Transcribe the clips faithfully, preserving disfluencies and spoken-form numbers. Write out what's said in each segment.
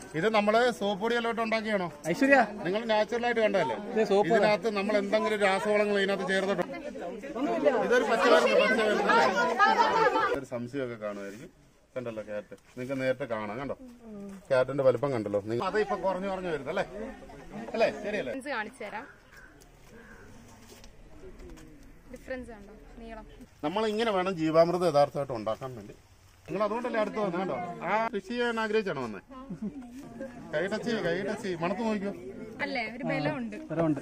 ഇത് നമ്മള് സോപ്പ് പൊടിയെല്ലാം ഉണ്ടാക്കിയാണോ ഐശ്വര്യ? നിങ്ങൾ നാച്ചുറൽ ആയിട്ട് കണ്ടല്ലേ? ഇതിനകത്ത് നമ്മൾ എന്തെങ്കിലും രാസവളങ്ങൾ ഇതിനകത്ത് ചേർത്തിട്ടുണ്ടോ? ഇതൊരു പച്ചമരുന്ന് പച്ചമരുന്ന് ഒരു സംശയമൊക്കെ കാണുമായിരിക്കും. കണ്ടല്ലോ ക്യാരറ്റ്, നിങ്ങൾക്ക് നേരത്തെ കാണാം. കണ്ടോ ക്യാരറ്റിന്റെ വലിപ്പം കണ്ടല്ലോ നിങ്ങൾ? അത് ഇപ്പൊ കുറഞ്ഞു കുറഞ്ഞു വരുന്നത് അല്ലേ? അല്ലേ? ശരിയല്ലേ? കാണിച്ചു തരാം. ഡിഫറൻസ് ഉണ്ടോ? നീളം. നമ്മൾ ഇങ്ങനെ വേണം ജീവാമൃതം യഥാർത്ഥമായിട്ട് ഉണ്ടാക്കാൻ വേണ്ടി. നിങ്ങൾ അതുകൊണ്ടല്ലേ അടുത്ത് വന്നത്? കണ്ടോ ആ കൃഷി ചെയ്യാൻ ആഗ്രഹിച്ചാണ് വന്നത്. കൈ ടച്ച് കൈ ടച്ച് മണത്ത് നോക്കിയോ? അല്ലേ ഒരു ബലമുണ്ട്.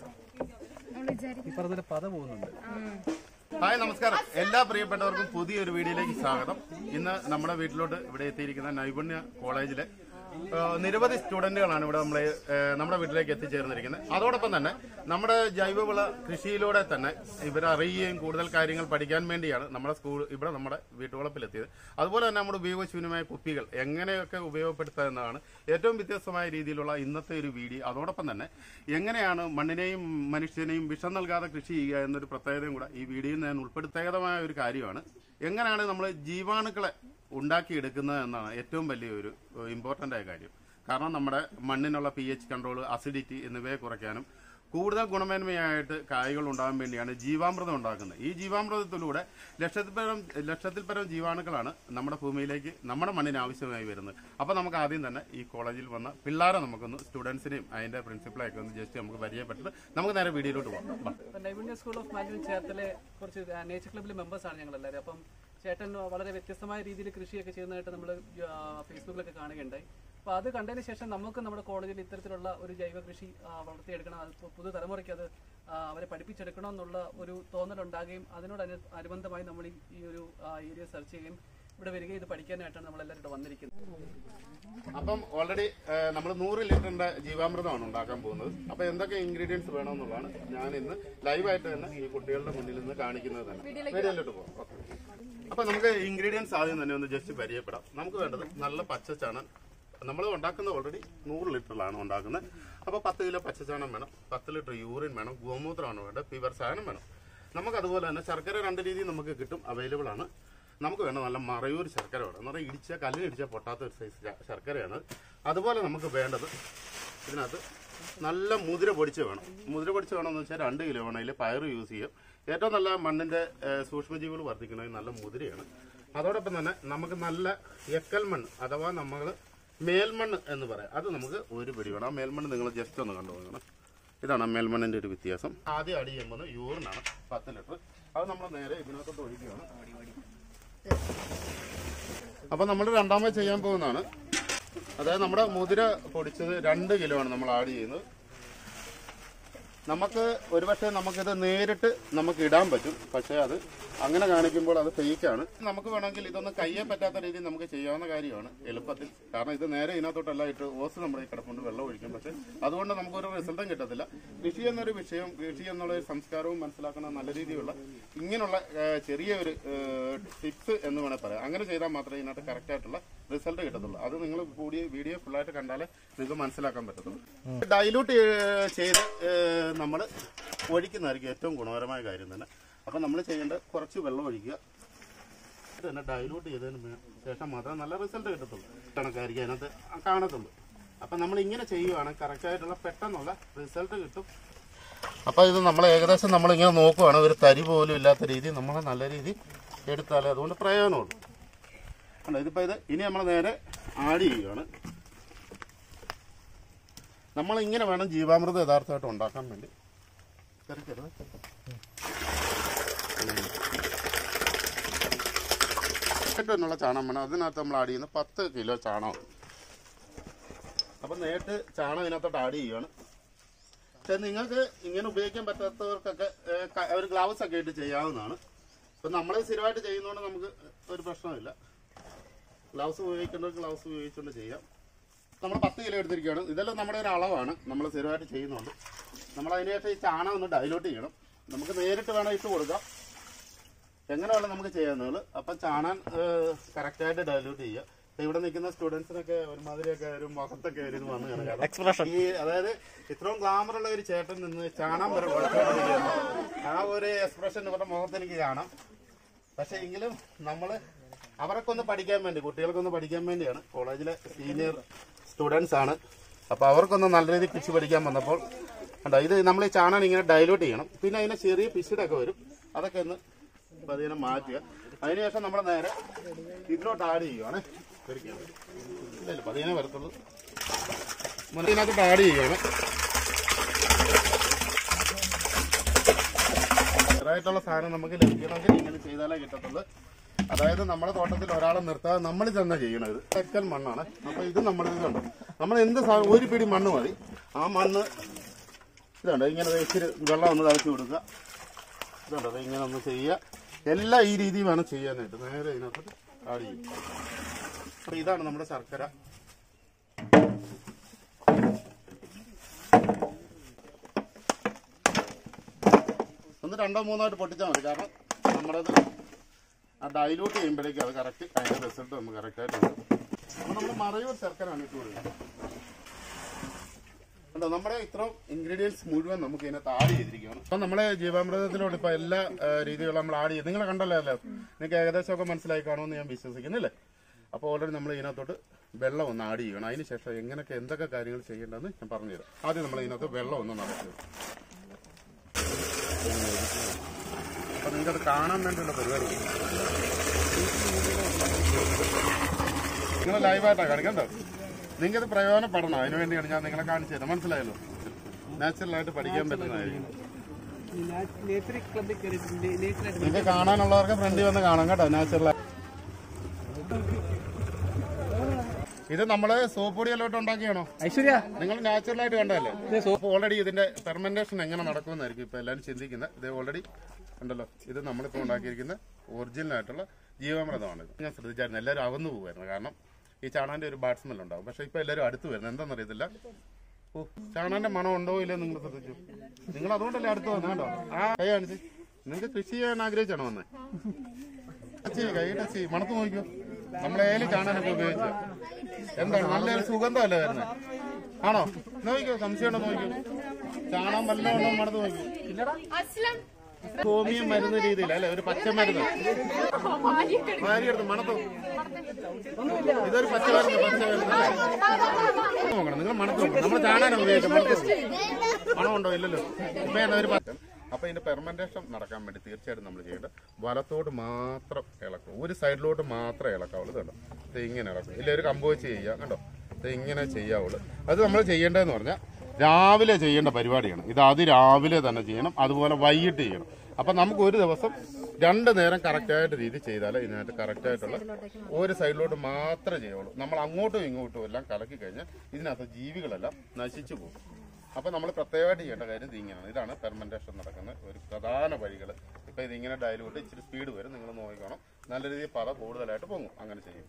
ഹായ് നമസ്കാരം, എല്ലാ പ്രിയപ്പെട്ടവർക്കും പുതിയൊരു വീഡിയോയിലേക്ക് സ്വാഗതം. ഇന്ന് നമ്മുടെ വീട്ടിലോട്ട് ഇവിടെ എത്തിയിരിക്കുന്ന നൈപുണ്യ കോളേജിലെ നിരവധി സ്റ്റുഡന്റുകളാണ് ഇവിടെ നമ്മളെ നമ്മുടെ വീട്ടിലേക്ക് എത്തിച്ചേർന്നിരിക്കുന്നത്. അതോടൊപ്പം തന്നെ നമ്മുടെ ജൈവവിള കൃഷിയിലൂടെ തന്നെ ഇവരെ അറിയുകയും കൂടുതൽ കാര്യങ്ങൾ പഠിക്കാൻ വേണ്ടിയാണ് നമ്മുടെ സ്കൂൾ ഇവിടെ നമ്മുടെ വീട്ടുവളപ്പിലെത്തിയത്. അതുപോലെ തന്നെ നമ്മുടെ ഉപയോഗശൂന്യമായ കുപ്പികൾ എങ്ങനെയൊക്കെ ഉപയോഗപ്പെടുത്തുക എന്നതാണ് ഏറ്റവും വ്യത്യസ്തമായ രീതിയിലുള്ള ഇന്നത്തെ ഒരു വീഡിയോ. അതോടൊപ്പം തന്നെ എങ്ങനെയാണ് മണ്ണിനെയും മനുഷ്യനെയും വിഷം നൽകാതെ കൃഷി ചെയ്യുക എന്നൊരു പ്രത്യേകതയും കൂടെ ഈ വീഡിയോയിൽ ഞാൻ ഉൾപ്പെടുത്തേണ്ടമായ ഒരു കാര്യമാണ്. എങ്ങനെയാണ് നമ്മൾ ജീവാണുക്കളെ ഉണ്ടാക്കിയെടുക്കുന്നത് എന്നാണ് ഏറ്റവും വലിയൊരു ഇമ്പോർട്ടൻ്റ് ആയ കാര്യം. കാരണം നമ്മുടെ മണ്ണിനുള്ള പി എച്ച് കൺട്രോൾ, അസിഡിറ്റി എന്നിവയെ കുറയ്ക്കാനും കൂടുതൽ ഗുണമേന്മയായിട്ട് കായ്കൾ ഉണ്ടാകാൻ വേണ്ടിയാണ് ജീവാമൃതം ഉണ്ടാക്കുന്നത്. ഈ ജീവാമൃതത്തിലൂടെ ലക്ഷത്തിൽ പരം ലക്ഷത്തിൽ പരം ജീവാണുക്കളാണ് നമ്മുടെ ഭൂമിയിലേക്ക് നമ്മുടെ മണ്ണിന് ആവശ്യമായി വരുന്നത്. അപ്പോൾ നമുക്ക് ആദ്യം തന്നെ ഈ കോളേജിൽ വന്ന പിള്ളേരെ നമുക്കൊന്ന് സ്റ്റുഡൻസിനെയും അതിൻ്റെ പ്രിൻസിപ്പളെയൊക്കെ ഒന്ന് ജസ്റ്റ് നമുക്ക് പരിചയപ്പെട്ടിട്ട് നമുക്ക് നേരെ വീഡിയോയിലോട്ട് പോകാം. നൈപുണ്യ സ്കൂൾ ഓഫ് മാനുവൽ ചേർത്തലെ കുറച്ച് നേച്ചർ ക്ലബ്ബിലെ മെമ്പേഴ്സാണ് ഞങ്ങളെല്ലാവരും. അപ്പം ചേട്ടൻ വളരെ വ്യത്യസ്തമായ രീതിയിൽ കൃഷിയൊക്കെ ചെയ്യുന്നതായിട്ട് നമ്മൾ ഫേസ്ബുക്കിലൊക്കെ കാണുകയുണ്ടായി. അപ്പോൾ അത് കണ്ടതിന് ശേഷം നമുക്ക് നമ്മുടെ കോളേജിൽ ഇത്തരത്തിലുള്ള ഒരു ജൈവ കൃഷി വളർത്തിയെടുക്കണം, അത് പുതുതലമുറയ്ക്ക് അത് അവരെ പഠിപ്പിച്ചെടുക്കണം എന്നുള്ള ഒരു തോന്നലുണ്ടാകുകയും അതിനോട് അനുബന്ധമായി നമ്മൾ ഈ ഒരു ഏരിയ സെർച്ച് ചെയ്യുകയും ഇവിടെ വരികയും ഇത് പഠിക്കാനായിട്ടാണ് നമ്മളെല്ലാവരും ഇവിടെ വന്നിരിക്കുന്നത്. അപ്പം ഓൾറെഡി നമ്മൾ നൂറ് ലിറ്ററിന്റെ ജീവാമൃതമാണ് ഉണ്ടാക്കാൻ പോകുന്നത്. അപ്പൊ എന്തൊക്കെ ഇൻഗ്രീഡിയൻസ് വേണമെന്നുള്ളതാണ് ഞാൻ ഇന്ന് ലൈവായിട്ട് തന്നെ ഈ കുട്ടികളുടെ മുന്നിൽ നിന്ന് കാണിക്കുന്നത് തന്നെ. വീഡിയോയിലോട്ട് പോകാം. അപ്പൊ നമുക്ക് ഇൻഗ്രീഡിയൻസ് ആദ്യം തന്നെ ഒന്ന് ജസ്റ്റ് പരിചയപ്പെടാം. നമുക്ക് വേണ്ടത് നല്ല പച്ചച്ചാണൻ. നമ്മൾ ഉണ്ടാക്കുന്നത് ഓൾറെഡി നൂറ് ലിറ്ററിലാണ് ഉണ്ടാക്കുന്നത്. അപ്പോൾ പത്ത് കിലോ പച്ചച്ചാണം വേണം, പത്ത് ലിറ്റർ യൂറിൻ വേണം, ഗോമൂത്രമാണ് വേണ്ടത്, പ്യുവർ സാധനം വേണം. നമുക്ക് അതുപോലെ തന്നെ ശർക്കര രണ്ട് രീതിയിൽ നമുക്ക് കിട്ടും, അവൈലബിൾ ആണ്. നമുക്ക് വേണം നല്ല മറയൂർ ശർക്കര വേണം. എന്ന് പറഞ്ഞാൽ ഇടിച്ചാൽ കല്ലിനിടിച്ചാൽ പൊട്ടാത്ത ഒരു സൈസ് ശർക്കരയാണ്. അതുപോലെ നമുക്ക് വേണ്ടത് ഇതിനകത്ത് നല്ല മുതിര പൊടിച്ച് വേണം. മുതിര പൊടിച്ച് വേണമെന്ന് വെച്ചാൽ രണ്ട് കിലോ വേണം. അതിൽ പയർ യൂസ് ചെയ്യും. ഏറ്റവും നല്ല മണ്ണിൻ്റെ സൂക്ഷ്മജീവികൾ വർദ്ധിക്കണമെങ്കിൽ നല്ല മുതിരയാണ്. അതോടൊപ്പം തന്നെ നമുക്ക് നല്ല എക്കൽ മണ്ണ് അഥവാ നമ്മൾ മേൽമണ്ണ് എന്ന് പറയാം, അത് നമുക്ക് ഒരു പിടി വേണം. മേൽമണ്ണ് നിങ്ങൾ ജസ്റ്റ് ഒന്ന് കണ്ടു നോക്കണം. ഇതാണ് മേൽമണ്ണിൻ്റെ ഒരു വ്യത്യാസം. ആദ്യം അടി ചെയ്യുമ്പോൾ യൂറിനാണ് പത്ത് ലിറ്റർ. അത് നമ്മൾ നേരെ ഇതിനകത്തോട്ട് ഒഴിക്കുകയാണ്. അപ്പം നമ്മൾ രണ്ടാമത് ചെയ്യാൻ പോകുന്നതാണ്. അതായത് നമ്മുടെ മുതിര പൊടിച്ചത് രണ്ട് കിലോ ആണ് നമ്മൾ ആഡ് ചെയ്യുന്നത്. നമുക്ക് ഒരുപക്ഷെ നമുക്കിത് നേരിട്ട് നമുക്ക് ഇടാൻ പറ്റും, പക്ഷേ അത് അങ്ങനെ കാണിക്കുമ്പോൾ അത് ഫേക്കാണ്. നമുക്ക് വേണമെങ്കിൽ ഇതൊന്നും കയ്യെ പറ്റാത്ത രീതിയിൽ നമുക്ക് ചെയ്യാവുന്ന കാര്യമാണ് എളുപ്പത്തിൽ. കാരണം ഇത് നേരെ ഇതിനകത്തോട്ടല്ല ഇട്ട് ഓസ് നമ്മുടെ ഈ കിടപ്പുണ്ട്, വെള്ളം ഒഴിക്കും. പക്ഷെ അതുകൊണ്ട് നമുക്കൊരു റിസൾട്ടും കിട്ടത്തില്ല. കൃഷി എന്നൊരു വിഷയം, കൃഷി എന്നുള്ള ഒരു സംസ്കാരവും മനസ്സിലാക്കണം. നല്ല രീതിയിലുള്ള ഇങ്ങനെയുള്ള ചെറിയ ഒരു ടിപ്സ് എന്ന് വേണേൽ പറയാം. അങ്ങനെ ചെയ്താൽ മാത്രമേ ഇതിനകത്ത് കറക്റ്റ് ആയിട്ടുള്ള റിസൾട്ട് കിട്ടത്തുള്ളൂ. അത് നിങ്ങൾ കൂടി വീഡിയോ ഫുള്ളായിട്ട് കണ്ടാലേ നിങ്ങൾക്ക് മനസ്സിലാക്കാൻ പറ്റത്തുള്ളൂ. ഡൈലൂട്ട് ചെയ്ത് നമ്മൾ ഒഴിക്കുന്നതായിരിക്കും ഏറ്റവും ഗുണകരമായ കാര്യം തന്നെ. അപ്പം നമ്മൾ ചെയ്യേണ്ട കുറച്ച് വെള്ളം ഒഴിക്കുക, ഇത് തന്നെ ഡൈലൂട്ട് ചെയ്തതിന് ശേഷം മാത്രമേ നല്ല റിസൾട്ട് കിട്ടത്തുള്ളൂ. കണക്കായിരിക്കും അതിനകത്ത് കാണത്തുള്ളൂ. അപ്പം നമ്മൾ ഇങ്ങനെ ചെയ്യുവാണെങ്കിൽ കറക്റ്റായിട്ടുള്ള പെട്ടെന്നുള്ള റിസൾട്ട് കിട്ടും. അപ്പോൾ ഇത് നമ്മൾ ഏകദേശം നമ്മളിങ്ങനെ നോക്കുവാണ്, ഒരു തരി പോലും ഇല്ലാത്ത രീതി നമ്മൾ നല്ല രീതി എടുത്താലേ അതുകൊണ്ട് പ്രയോജനമുള്ളൂ. അല്ല ഇതിപ്പോൾ ഇത് ഇനി നമ്മൾ നേരെ ആഡ് ചെയ്യുകയാണ്. നമ്മളിങ്ങനെ വേണം ജീവാമൃതം യഥാർത്ഥമായിട്ട് ഉണ്ടാക്കാൻ വേണ്ടി. ചെറുക്കരുത് എന്നുള്ള ചാണകം വേണം. അതിനകത്ത് നമ്മൾ ആഡ് ചെയ്യുന്നത് പത്ത് കിലോ ചാണകം. അപ്പം നേരിട്ട് ചാണകം ഇതിനകത്തോട്ട് ആഡ് ചെയ്യുകയാണ്. പക്ഷെ നിങ്ങൾക്ക് ഇങ്ങനെ ഉപയോഗിക്കാൻ പറ്റാത്തവർക്കൊക്കെ ഒരു ഗ്ലൗസ് ഒക്കെ ഇട്ട് ചെയ്യാവുന്നതാണ്. ഇപ്പം നമ്മൾ സ്ഥിരമായിട്ട് ചെയ്യുന്നതുകൊണ്ട് നമുക്ക് ഒരു പ്രശ്നമില്ല. ഗ്ലൗസ് ഉപയോഗിക്കേണ്ടവർക്ക് ഗ്ലൗസ് ഉപയോഗിച്ചുകൊണ്ട് ചെയ്യാം. നമ്മൾ പത്ത് കിലോ എടുത്തിരിക്കുകയാണ്. ഇതെല്ലാം നമ്മുടെ ഒരു അളവാണ്, നമ്മൾ സ്ഥിരമായിട്ട് ചെയ്യുന്നുണ്ട്. നമ്മൾ അതിനുശേഷം ഈ ചാണകം ഒന്ന് ഡൈലൂട്ട് ചെയ്യണം. നമുക്ക് നേരിട്ട് വേണം ഇട്ട് കൊടുക്കാം, എങ്ങനെ വേണം നമുക്ക് ചെയ്യാവുന്നത്. അപ്പം ചാണകം കറക്റ്റായിട്ട് ഡൈലൂട്ട് ചെയ്യുക. ഇവിടെ നിൽക്കുന്ന സ്റ്റുഡൻസിനൊക്കെ ഒരുമാതിരിയൊക്കെ ഒരു മുഖത്തൊക്കെ ഒരു ഇത് വന്നു കിടക്കാം. ഈ അതായത് ഇത്രയും ഗ്ലാമറുള്ള ഒരു ചേട്ടൻ നിന്ന് ചാണകം വരെ കുഴപ്പമില്ല, ആ ഒരു എക്സ്പ്രഷൻ ഇവരുടെ മുഖത്ത് എനിക്ക് കാണാം. പക്ഷെ എങ്കിലും നമ്മൾ അവർക്കൊന്ന് പഠിക്കാൻ വേണ്ടി, കുട്ടികൾക്കൊന്ന് പഠിക്കാൻ വേണ്ടിയാണ് കോളേജിലെ സീനിയർ സ്റ്റുഡൻസ് ആണ്. അപ്പോൾ അവർക്കൊന്ന് നല്ല രീതിയിൽ കൃഷി പഠിക്കാൻ വന്നപ്പോൾ കണ്ടോ, ഇത് നമ്മൾ ഈ ചാണകം ഇങ്ങനെ ഡൈലൂട്ട് ചെയ്യണം. പിന്നെ അതിന് ചെറിയ പിശിടൊക്കെ വരും, അതൊക്കെ ഒന്ന് പതിനെ മാറ്റുക. അതിനുശേഷം നമ്മൾ നേരെ ഇതിലോട്ട് ആഡ് ചെയ്യുവാണ്. ഇല്ല പതിനെ വരത്തുള്ളൂ. ഇതിനകത്തോട്ട് ആഡ് ചെയ്യുവാണ്. ായിട്ടുള്ള സാധനം നമുക്ക് ലഭിക്കണമെങ്കിൽ ഇങ്ങനെ ചെയ്താലേ കിട്ടത്തുള്ളൂ. അതായത് നമ്മുടെ തോട്ടത്തിൽ ഒരാളെ നിർത്താതെ നമ്മൾ തന്നെ ചെയ്യണത്. തെക്കൽ മണ്ണാണ്. അപ്പൊ ഇത് നമ്മുടെ ഇതുണ്ട്. നമ്മൾ എന്ത് സാധനം ഒരു പിടി മണ്ണ് മതി. ആ മണ്ണ് ഇതുണ്ട്, ഇങ്ങനെ ഇച്ചിരി വെള്ളം ഒന്ന് തളിച്ചു കൊടുക്കുക. ഇതുണ്ട്, അത് ഇങ്ങനെ ഒന്ന് ചെയ്യുക. എല്ലാം ഈ രീതിയിൽ വേണം ചെയ്യാനായിട്ട്. നേരെ ഇതിനകത്ത് ആഡ് ചെയ്യും. അപ്പൊ ഇതാണ് നമ്മുടെ ശർക്കര. ഒന്ന് രണ്ടോ മൂന്നോ ആയിട്ട് പൊട്ടിച്ചാൽ മതി. കാരണം നമ്മളത് ആ ഡൈലൂട്ട് ചെയ്യുമ്പോഴേക്കും അത് കറക്റ്റ് അതിന്റെ റിസൾട്ട് നമുക്ക് കറക്റ്റായിട്ട് വരും. അപ്പോൾ നമ്മൾ മറയൂർ ശർക്കരയാണ് ഇട്ട് കൊടുക്കുന്നത്. കണ്ടോ, നമ്മുടെ ഇത്രയും ഇൻഗ്രീഡിയൻസ് മുഴുവൻ നമുക്ക് ഇതിനകത്ത് ആഡ് ചെയ്തിരിക്കുകയാണ്. അപ്പം നമ്മളെ ജീവാമൃതത്തിലോട് ഇപ്പൊ എല്ലാ രീതികളും നമ്മൾ ആഡ് ചെയ്ത് നിങ്ങൾ കണ്ടല്ലോ അല്ലേ? നിങ്ങൾക്ക് ഏകദേശമൊക്കെ മനസ്സിലായി കാണുമെന്ന് ഞാൻ വിശ്വസിക്കുന്നില്ലേ? അപ്പോൾ ഓൾറെഡി നമ്മൾ ഇതിനകത്തോട്ട് വെള്ളം ഒന്ന് ആഡ് ചെയ്യണം. അതിന് ശേഷം എങ്ങനെയൊക്കെ എന്തൊക്കെ കാര്യങ്ങൾ ചെയ്യേണ്ടതെന്ന് ഞാൻ പറഞ്ഞുതരാം. ആദ്യം നമ്മൾ ഇതിനകത്ത് വെള്ളം ഒന്ന് നടക്കുക. അപ്പൊ നിങ്ങൾക്കത് കാണാൻ വേണ്ടിയുള്ള പരിപാടി നിങ്ങൾ ലൈവായിട്ടാണ് കാണിക്കണ്ടോ? നിങ്ങൾക്കത് പ്രയോജനപ്പെടണം. അതിനു വേണ്ടിയാണ് ഞാൻ നിങ്ങളെ കാണിച്ചു തരാം. മനസ്സിലായല്ലോ? നാച്ചുറലായിട്ട് പഠിക്കാൻ പറ്റുന്നതായിരിക്കും. നിങ്ങൾക്ക് കാണാനുള്ളവർക്ക് ഫ്രണ്ടിൽ വന്ന് കാണാം കേട്ടോ. നാച്ചുറൽ ഇത് നമ്മള് സോപ്പ് പൊടിയെല്ലോട്ട് ഉണ്ടാക്കിയാണോ ഐശ്വര്യ? നിങ്ങൾ നാച്ചുറലായിട്ട് കണ്ടല്ലേ? സോപ്പ് ഓൾറെഡി ഇതിന്റെ ഫെർമെന്റേഷൻ എങ്ങനെ നടക്കുമെന്നായിരിക്കും ഇപ്പൊ എല്ലാവരും ചിന്തിക്കുന്നത്. ഇത് ഓൾറെഡി ഉണ്ടല്ലോ, ഇത് നമ്മളിപ്പോൾ ഉണ്ടാക്കിയിരിക്കുന്ന ഒറിജിനൽ ആയിട്ടുള്ള ജീവാമൃതമാണ്. ഞാൻ ശ്രദ്ധിച്ചായിരുന്നു, എല്ലാവരും അകന്നു പോകുമായിരുന്നു. കാരണം ഈ ചാണാന്റെ ഒരു ബാഡ് സ്മെൽ ഉണ്ടാവും. പക്ഷെ ഇപ്പൊ എല്ലാവരും അടുത്ത് വരുന്നത് എന്താണെന്നറിയത്തില്ല. ഓ, ചാണാന്റെ മണം ഉണ്ടോ ഇല്ലയോ നിങ്ങൾ ശ്രദ്ധിച്ചു? നിങ്ങൾ അതുകൊണ്ടല്ലേ അടുത്ത് വന്നു കേട്ടോ. ആ കൈ കാണിച്ച് നിങ്ങൾക്ക് കൃഷി ചെയ്യാൻ ആഗ്രഹിച്ചാണോ വന്നേ? കൈ ടച്ച് മണത്ത് നോക്കിയോ. നമ്മളേലും ചാണാനൊക്കെ ഉപയോഗിച്ചു എന്താണ് നല്ലൊരു സുഗന്ധമല്ലേ വരുന്നത്? ആണോ? നോക്കിക്കോ, സംശയമുണ്ടോ നോക്കിക്കോ. ചാണകം വല്ലതും മണത്ത് നോക്കിയോ. ഹോമിയം മരുന്ന് രീതിയിൽ അല്ലെ, ഒരു പച്ചമരുന്ന് ഭാര്യയെടുത്ത് മണത്തോ. ഇതൊരു പച്ചമരുന്ന് പച്ചമരുന്ന് നോക്കണം. നിങ്ങൾ മണത്ത് നോക്കണം. നമ്മൾ ചാണകം ഉപയോഗിക്കും. മണമുണ്ടോ ഇല്ലല്ലോ. ഇപ്പൊ എന്നാ ഒരു പച്ച. അപ്പൊ ഇതിന്റെ പെർമെന്റേഷൻ നടക്കാൻ വേണ്ടി തീർച്ചയായിട്ടും നമ്മൾ ചെയ്യേണ്ടത് വലത്തോട്ട് മാത്രം ഇളക്കും. ഒരു സൈഡിലോട്ട് മാത്രമേ ഇളക്കാവുള്ളൂ. കണ്ടോ, ഇത് ഇങ്ങനെ ഇളക്കും. ഇല്ല ഒരു കമ്പോച്ച് ചെയ്യാം. കണ്ടോ, ഇത് ഇങ്ങനെ ചെയ്യാവുള്ളൂ. അത് നമ്മൾ ചെയ്യേണ്ടതെന്ന് പറഞ്ഞാൽ രാവിലെ ചെയ്യേണ്ട പരിപാടിയാണ് ഇത്. അതിരാവിലെ തന്നെ ചെയ്യണം, അതുപോലെ വൈകിട്ട് ചെയ്യണം. അപ്പം നമുക്ക് ഒരു ദിവസം രണ്ട് നേരം കറക്റ്റായിട്ട് രീതി ചെയ്താലേ ഇതിനകത്ത് കറക്റ്റായിട്ടുള്ള ഒരു സൈഡിലോട്ട് മാത്രമേ ചെയ്യുള്ളൂ. നമ്മൾ അങ്ങോട്ടും ഇങ്ങോട്ടും എല്ലാം കലക്കി കഴിഞ്ഞാൽ ഇതിനകത്ത് ജീവികളെല്ലാം നശിച്ചു പോകും. അപ്പം നമ്മൾ പ്രത്യേകമായിട്ട് ചെയ്യേണ്ട കാര്യം ഇതിങ്ങനെയാണ്. ഇതാണ് ഫെർമെന്റേഷൻ നടക്കുന്ന ഒരു പ്രധാന വഴികൾ. ഇപ്പം ഇതിങ്ങനെ ഡയലൂട്ട് ഇച്ചിരി സ്പീഡ് വരും. നിങ്ങൾ നോക്കിക്കണം, നല്ല രീതിയിൽ പല കൂടുതലായിട്ട് പൊങ്ങും. അങ്ങനെ ചെയ്യും.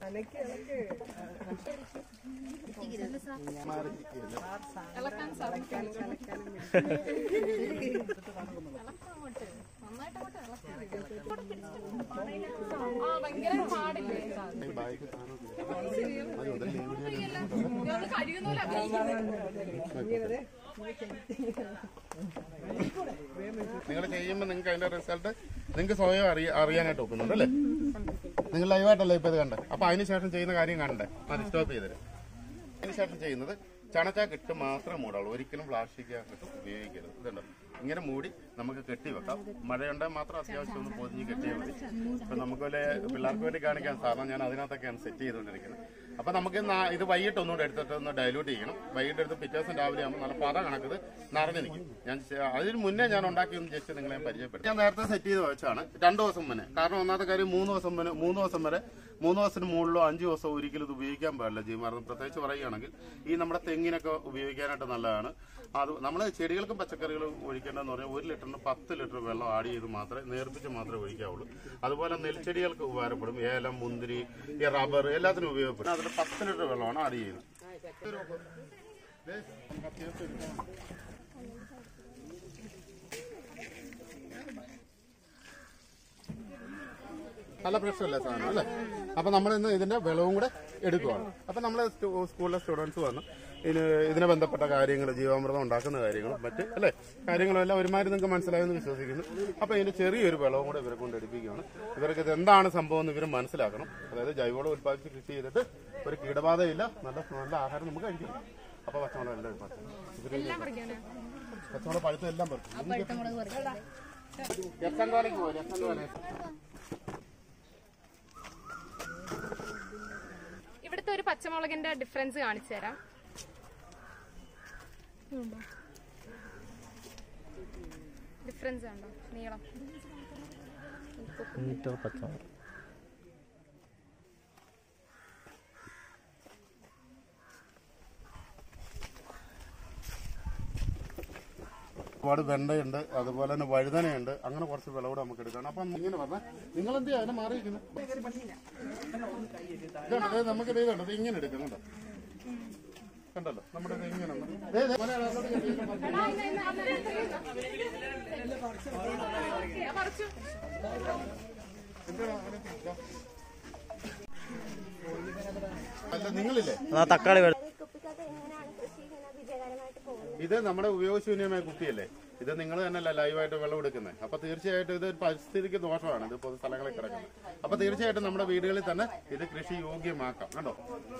നിങ്ങൾ ചെയ്യുമ്പോൾ നിങ്ങൾക്ക് അതിന്റെ റിസൾട്ട് നിങ്ങൾക്ക് സ്വയം അറിയ അറിയാനായിട്ട് നോക്കുന്നുണ്ട് അല്ലേ? നിങ്ങൾ ലൈവായിട്ടല്ലേ ഇപ്പൊ ഇത് കണ്ടേ? അപ്പൊ അതിനുശേഷം ചെയ്യുന്ന കാര്യം കാണണ്ടേ? അത് സ്റ്റോപ്പ് ചെയ്തരും. അതിനുശേഷം ചെയ്യുന്നത് ചണച്ചാക്ക് ഇട്ട് മാത്രമേ മൂടാവുള്ളൂ. ഒരിക്കലും പ്ലാസ്റ്റിക് ഇട്ട് ഉപയോഗിക്കരുത്. ഇതുണ്ടോ, ഇങ്ങനെ മൂടി നമുക്ക് കെട്ടി വെക്കാം. മഴയുണ്ടെങ്കിൽ മാത്രം അത്യാവശ്യം ഒന്ന് പൊതിഞ്ഞ് കെട്ടിയാൽ മതി. ഇപ്പൊ നമുക്ക് വല്ല പിള്ളേർക്ക് വേണ്ടി കാണിക്കാൻ സാധാരണ ഞാൻ അതിനകത്തൊക്കെയാണ് സെറ്റ് ചെയ്തുകൊണ്ടിരിക്കുന്നത്. അപ്പൊ നമുക്ക് ഇത് വൈകിട്ട് ഒന്നുകൂടെ എടുത്തിട്ട് ഒന്ന് ഡൈലൂട്ട് ചെയ്യണം. വൈകിട്ട് എടുത്ത് പിറ്റേ ദിവസം രാവിലെ ആകുമ്പോൾ നല്ല പത കണക്കത് നിറഞ്ഞിരിക്കും. ഞാൻ അതിന് മുന്നേ ഞാൻ ഉണ്ടാക്കിയൊന്ന് ജസ്റ്റ് നിങ്ങളെ ഞാൻ പരിചയപ്പെടുത്തി. ഞാൻ നേരത്തെ സെറ്റ് ചെയ്ത് വെച്ചാണ് രണ്ടു ദിവസം മുന്നേ. കാരണം ഒന്നാമത്തെ കാര്യം മൂന്ന് ദിവസം മുന്നേ മൂന്ന് ദിവസം വരെ മൂന്ന് ദിവസത്തിന് മുകളിലോ അഞ്ച് ദിവസം ഒരിക്കലും ഇത് ഉപയോഗിക്കാൻ പാടില്ല. ജീവമാർഗ്ഗം പ്രത്യേകിച്ച് പറയുകയാണെങ്കിൽ ഈ നമ്മുടെ തെങ്ങിനൊക്കെ ഉപയോഗിക്കാനായിട്ട് നല്ലതാണ്. അത് നമ്മൾ ചെടികൾക്കും പച്ചക്കറികളും ഒഴിക്കേണ്ടതെന്ന് പറഞ്ഞാൽ ഒരു ലിറ്ററിന് പത്ത് ലിറ്റർ വെള്ളം ആഡ് ചെയ്ത് മാത്രമേ നേർപ്പിച്ച് മാത്രമേ ഒഴിക്കാവുള്ളൂ. അതുപോലെ നെൽച്ചെടികൾക്ക് ഉപകാരപ്പെടും. ഏലം, മുന്തിരി, ഈ റബ്ബർ എല്ലാത്തിനും ഉപയോഗപ്പെടും. അതിൽ പത്ത് ലിറ്റർ വെള്ളമാണ് ആഡ് ചെയ്യുന്നത്. നല്ല പ്രശ്നമല്ലേ സാധനം അല്ലേ? അപ്പൊ നമ്മൾ ഇന്ന് ഇതിന്റെ വിളവും കൂടെ എടുക്കുവാണ്. അപ്പൊ നമ്മളെ സ്കൂളിലെ സ്റ്റുഡൻസ് വന്ന് ഇതിന് ഇതിനെ ബന്ധപ്പെട്ട കാര്യങ്ങൾ, ജീവാമൃതം ഉണ്ടാക്കുന്ന കാര്യങ്ങളും മറ്റ് അല്ലെ കാര്യങ്ങളും എല്ലാം ഒരുമാതിരി നിങ്ങൾക്ക് മനസ്സിലായെന്ന് വിശ്വസിക്കുന്നു. അപ്പൊ ഇതിന്റെ ചെറിയൊരു വിളവും കൂടെ ഇവരെ കൊണ്ട് എടുപ്പിക്കുകയാണ്. ഇവർക്ക് ഇത് എന്താണ് സംഭവം എന്ന് ഇവർ മനസ്സിലാക്കണം. അതായത് ജൈവവളം ഉത്പാദിച്ച് കൃഷി ചെയ്തിട്ട് ഒരു കീടബാധയില്ല, നല്ല നല്ല ആഹാരം നമുക്ക് കഴിക്കണം. അപ്പൊ പച്ചമുളക് എല്ലാം ഇവര് പച്ചമുളക് പഴുത്ത എല്ലാം പറിക്കും. രസംഗോലയ്ക്ക് പോയി രസംഗോല ഇവിടുത്തെ ഒരു പച്ചമുളകിന്റെ ഡിഫറൻസ് കാണിച്ചു തരാം. ഡിഫറൻസ് ഉണ്ടോ? നീളം മീറ്റർ പച്ചമുളക് ഒരുപാട് വെണ്ടയുണ്ട്, അതുപോലെ തന്നെ വഴുതനയുണ്ട്. അങ്ങനെ കുറച്ച് വിളവൂടെ നമുക്ക് എടുക്കണം. അപ്പൊ ഇങ്ങനെ പറഞ്ഞാൽ നിങ്ങൾ എന്ത് ചെയ്യാൻ മാറിയിരിക്കുന്നത്? ഇതാണ് നമുക്ക് ഇത് കണ്ടത് ഇങ്ങനെ എടുക്കുന്നുണ്ടോ? കണ്ടല്ലോ നമ്മുടെ ഇങ്ങനെ അല്ല നിങ്ങളില്ലേ തക്കാളി ഇത് നമ്മുടെ ഉപയോഗശൂന്യമായ കുപ്പിയല്ലേ? ഇത് നിങ്ങൾ തന്നെയല്ല ലൈവായിട്ട് വെള്ളം എടുക്കുന്നത്. അപ്പൊ തീർച്ചയായിട്ടും ഇത് പരിസ്ഥിതിക്ക് ദോഷമാണ് ഇത് പൊതു സ്ഥലങ്ങളിൽ കിടക്കുന്നത്. അപ്പൊ തീർച്ചയായിട്ടും നമ്മുടെ വീടുകളിൽ തന്നെ ഇത് കൃഷി യോഗ്യമാക്കാം. കണ്ടോ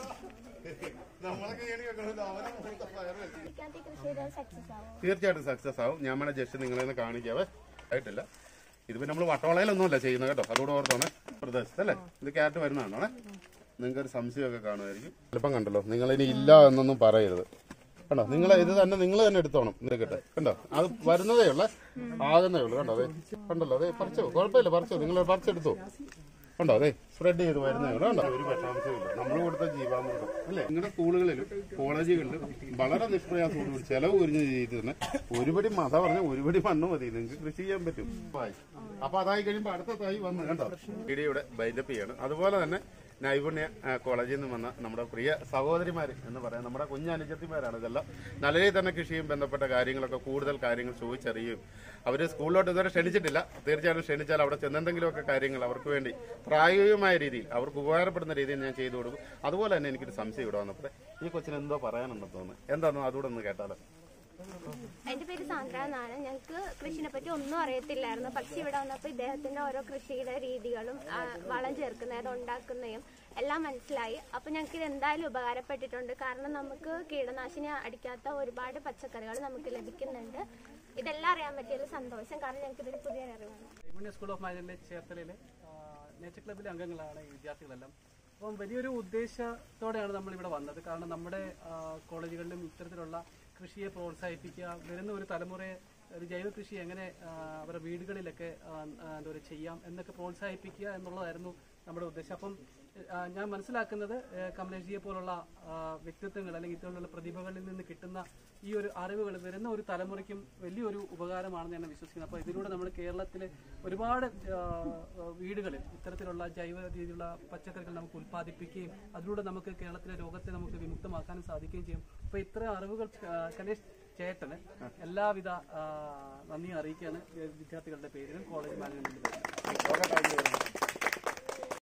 തീർച്ചയായിട്ടും സക്സസ് ആവും. ഞാൻ വേണേ ജസ്റ്റ് നിങ്ങളെ കാണിക്കാവേ ആയിട്ടില്ല. ഇത് നമ്മൾ വട്ടവളയിലൊന്നുമല്ല ചെയ്യുന്നത് കേട്ടോ, അതുകൂടെ ഓർത്തോണേ. പ്രദേശത്ത് അല്ലേ ഇത് ക്യാരറ്റ് വരുന്നതാണോണേ. നിങ്ങൾക്ക് ഒരു സംശയമൊക്കെ കാണുമായിരിക്കും. ചിലപ്പം കണ്ടല്ലോ, നിങ്ങളിനി ഇല്ല എന്നൊന്നും പറയരുത്. കണ്ടോ നിങ്ങൾ ഇത് തന്നെ നിങ്ങൾ തന്നെ എടുത്തോണം. നിൽക്കട്ടെ കണ്ടോ, അത് വരുന്നതേ ഉള്ളേ, ആകുന്നേ ഉള്ളൂ. കണ്ടോ അതെ കണ്ടല്ലോ, അതെ പറിച്ചോ, കുഴപ്പമില്ല പറിച്ചോ, നിങ്ങൾ പറിച്ചെടുത്തോ. കണ്ടോ അതെ സ്പ്രെഡ് ചെയ്ത് വരുന്നേ ഉള്ളൂ. കണ്ടോ ഒരു വിഷാംശമില്ല, നമ്മൾ കൊടുത്ത ജീവാമൃതം അല്ലേ. നിങ്ങളുടെ സ്കൂളുകളിലും കോളേജുകളിലും വളരെ നിഷ്പ്രയാസത്തോടുകൂടി ചെലവ് കുരിഞ്ഞ രീതിയിൽ തന്നെ ഒരുപടി മത പറഞ്ഞ ഒരുപടി മണ്ണ് മതി, നിങ്ങൾക്ക് കൃഷി ചെയ്യാൻ പറ്റും. അപ്പൊ അതായി കഴിയുമ്പോൾ അടുത്ത തൈ വന്ന് കണ്ടോ വീഡിയോയുടെ ബൈൻഡപ്പ് ചെയ്യാണ്. അതുപോലെ തന്നെ നൈപുണ്യ കോളേജിൽ നിന്ന് വന്ന നമ്മുടെ പ്രിയ സഹോദരിമാർ എന്ന് പറയാം, നമ്മുടെ കുഞ്ഞനുജത്തിമാരാണ്. ഇതെല്ലാം നല്ല രീതിയിൽ തന്നെ കൃഷിയും ബന്ധപ്പെട്ട കാര്യങ്ങളൊക്കെ കൂടുതൽ കാര്യങ്ങൾ ചോദിച്ചറിയും. അവർ സ്കൂളിലോട്ട് ഇതുവരെ ക്ഷണിച്ചിട്ടില്ല. തീർച്ചയായിട്ടും ക്ഷണിച്ചാൽ അവിടെ ചെന്നെന്തെങ്കിലുമൊക്കെ കാര്യങ്ങൾ അവർക്ക് വേണ്ടി പ്രായോഗികമായ രീതിയിൽ അവർക്ക് ഉപകാരപ്പെടുന്ന രീതിയിൽ ഞാൻ ചെയ്തു കൊടുക്കും. അതുപോലെ തന്നെ എനിക്കൊരു സംശയം ഇവിടെ വന്നപ്പോൾ ഈ കൊച്ചിന് എന്തോ പറയാനുണ്ടെന്ന് തോന്നുന്നു. എന്താണെന്നോ അതുകൂടെ ഒന്ന് കേട്ടാലോ. എന്റെ പേര് സാന്ദ്ര എന്നാണ്. ഞങ്ങൾക്ക് കൃഷിനെ പറ്റി ഒന്നും അറിയത്തില്ലായിരുന്നു. പക്ഷെ ഇവിടെ വന്നപ്പോൾ ഇദ്ദേഹത്തിന്റെ ഓരോ കൃഷിയുടെ രീതികളും വളം ചേർക്കുന്നതും ഉണ്ടാക്കുന്നതും എല്ലാം മനസ്സിലായി. അപ്പൊ ഞങ്ങൾക്ക് ഇത് എന്തായാലും ഉപകാരപ്പെട്ടിട്ടുണ്ട്. കാരണം നമുക്ക് കീടനാശിനി അടിക്കാത്ത ഒരുപാട് പച്ചക്കറികൾ നമുക്ക് ലഭിക്കുന്നുണ്ട്. ഇതെല്ലാം അറിയാൻ പറ്റിയതിൽ സന്തോഷം. കാരണം ഞങ്ങൾക്ക് ഇതിൽ പുതിയ അറിവാണ്. സ്കൂൾ ഓഫ് മാനേജ്മെന്റ് ചേർത്തലയിലെ നേച്ചർ ക്ലബിലെ അംഗങ്ങളാണ് ഈ വിദ്യാർത്ഥികളെല്ലാം. അപ്പം വലിയൊരു ഉദ്ദേശത്തോടെയാണ് നമ്മൾ ഇവിടെ വന്നത്. കാരണം നമ്മുടെ കോളേജുകളിലും ഇത്തരത്തിലുള്ള കൃഷിയെ പ്രോത്സാഹിപ്പിക്കുക, വരുന്ന ഒരു തലമുറയെ ഒരു ജൈവ കൃഷി എങ്ങനെ അവരുടെ വീടുകളിലൊക്കെ എന്താ പറയുക ചെയ്യാം എന്നൊക്കെ പ്രോത്സാഹിപ്പിക്കുക എന്നുള്ളതായിരുന്നു നമ്മുടെ ഉദ്ദേശം. അപ്പം ഞാൻ മനസ്സിലാക്കുന്നത് കമലേഷ്ജിയെ പോലുള്ള വ്യക്തിത്വങ്ങൾ അല്ലെങ്കിൽ ഇത്തരത്തിലുള്ള പ്രതിഭകളിൽ നിന്ന് കിട്ടുന്ന ഈ ഒരു അറിവുകൾ വരുന്ന ഒരു തലമുറയ്ക്കും വലിയൊരു ഉപകാരമാണെന്ന് ഞാൻ വിശ്വസിക്കുന്നത്. അപ്പോൾ ഇതിലൂടെ നമ്മൾ കേരളത്തിലെ ഒരുപാട് വീടുകളിൽ ഇത്തരത്തിലുള്ള ജൈവ രീതിയിലുള്ള പച്ചക്കറികൾ നമുക്ക് ഉൽപ്പാദിപ്പിക്കുകയും അതിലൂടെ നമുക്ക് കേരളത്തിലെ രോഗത്തെ നമുക്ക് വിമുക്തമാക്കാനും സാധിക്കുകയും ചെയ്യും. അപ്പോൾ ഇത്തരം അറിവുകൾ കലേഷ് ചേട്ടന് എല്ലാവിധ നന്ദി അറിയിക്കുകയാണ് വിദ്യാർത്ഥികളുടെ പേരിലും കോളേജ് മാനേജ്മെന്റിന്റെ പേരിലും.